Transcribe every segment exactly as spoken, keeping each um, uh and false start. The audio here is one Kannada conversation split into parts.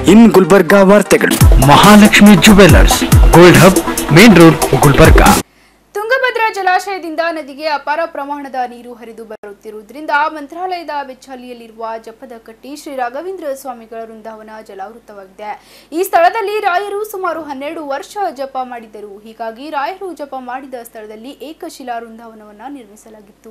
ಇನ್ ಗುಲ್ಬರ್ಗಾ ವಾರ್ತೆಗಳು. Mahalakshmi jewellers, gold hub, main road, Gulbarga. Tungabhadra ಜಲಾಶಯದಿಂದ ನದಿಗೆ ಅಪಾರ ಪ್ರಮಾಣದ ನೀರು ಹರಿದು ಬರುತ್ತಿರುವುದರಿಂದ ಮಂತ್ರಾಲಯದ ಬೆಚ್ಚಾಲಿಯಲ್ಲಿರುವ ಜಪದಕಟ್ಟಿ ಶ್ರೀ ರಾಘವೇಂದ್ರ ಸ್ವಾಮಿಗಳ ವೃಂದಾವನ ಜಲಾವೃತವಾಗಿದೆ. ಈ ಸ್ಥಳದಲ್ಲಿ ರಾಯರು ಸುಮಾರು ಹನ್ನೆರಡು ವರ್ಷ ಜಪ ಮಾಡಿದ್ದರು. ಹೀಗಾಗಿ ರಾಯರು ಜಪ ಮಾಡಿದ ಸ್ಥಳದಲ್ಲಿ ಏಕಶಿಲಾ ವೃಂದಾವನವನ್ನು ನಿರ್ಮಿಸಲಾಗಿತ್ತು.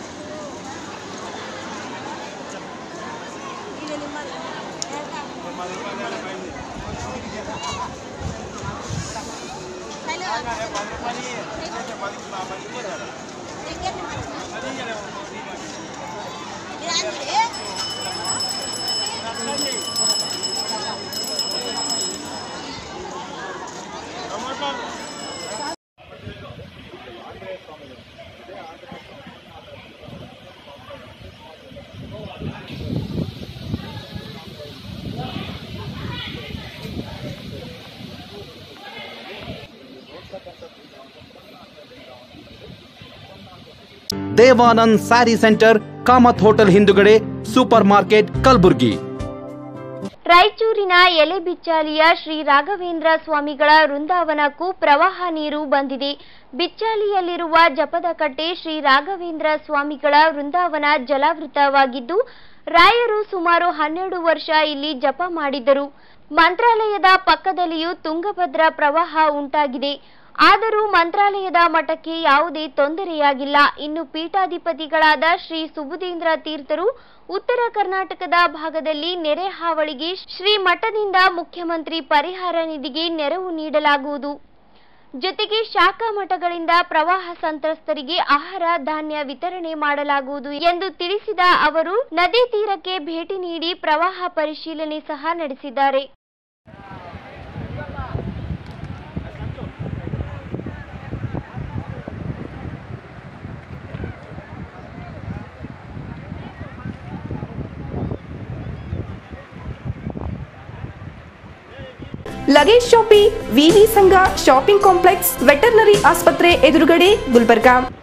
ದೇವಾನಂದ್ ಸ್ಯಾರಿ ಸೆಂಟರ್, ಕಾಮತ್ ಹೋಟೆಲ್ ಹಿಂದುಗಡೆ, ಸೂಪರ್ ಮಾರ್ಕೆಟ್, ಕಲಬುರ್ಗಿ. ರಾಯಚೂರಿನ ಎಲೆಬಿಚ್ಚಾಲಿಯ ಶ್ರೀ ರಾಘವೇಂದ್ರ ಸ್ವಾಮಿಗಳ ವೃಂದಾವನಕ್ಕೂ ಪ್ರವಾಹ ನೀರು ಬಂದಿದೆ. ಬಿಚ್ಚಾಲಿಯಲ್ಲಿರುವ ಜಪದಕಟ್ಟೆ ಶ್ರೀ ರಾಘವೇಂದ್ರ ಸ್ವಾಮಿಗಳ ವೃಂದಾವನ ಜಲಾವೃತವಾಗಿದ್ದು, ರಾಯರು ಸುಮಾರು ಹನ್ನೆರಡು ವರ್ಷ ಇಲ್ಲಿ ಜಪ ಮಾಡಿದ್ದರು. ಮಂತ್ರಾಲಯದ ಪಕ್ಕದಲ್ಲಿಯೂ ತುಂಗಭದ್ರಾ ಪ್ರವಾಹ ಉಂಟಾಗಿದೆ. ಆದರೂ ಮಂತ್ರಾಲಯದ ಮಠಕ್ಕೆ ಯಾವುದೇ ತೊಂದರೆಯಾಗಿಲ್ಲ. ಇನ್ನು ಪೀಠಾಧಿಪತಿಗಳಾದ ಶ್ರೀ ಸುಬುಧೇಂದ್ರ ತೀರ್ಥರು ಉತ್ತರ ಕರ್ನಾಟಕದ ಭಾಗದಲ್ಲಿ ನೆರೆ ಹಾವಳಿಗೆ ಶ್ರೀ ಮಠದಿಂದ ಮುಖ್ಯಮಂತ್ರಿ ಪರಿಹಾರ ನಿಧಿಗೆ ನೆರವು ನೀಡಲಾಗುವುದು. ಜೊತೆಗೆ ಶಾಖಾ ಮಠಗಳಿಂದ ಪ್ರವಾಹ ಸಂತ್ರಸ್ತರಿಗೆ ಆಹಾರ ಧಾನ್ಯ ವಿತರಣೆ ಮಾಡಲಾಗುವುದು ಎಂದು ತಿಳಿಸಿದ ಅವರು ನದಿ ತೀರಕ್ಕೆ ಭೇಟಿ ನೀಡಿ ಪ್ರವಾಹ ಪರಿಶೀಲನೆ ಸಹ ನಡೆಸಿದ್ದಾರೆ. ಲಗೇಜ್ ಶಾಪಿ, ವಿವಿ ಸಂಘ ಶಾಪಿಂಗ್ ಕಾಂಪ್ಲೆಕ್ಸ್, ವೆಟರ್ನರಿ ಆಸ್ಪತ್ರೆ ಎದುರುಗಡೆ, ಗುಲ್ಬರ್ಗಾ.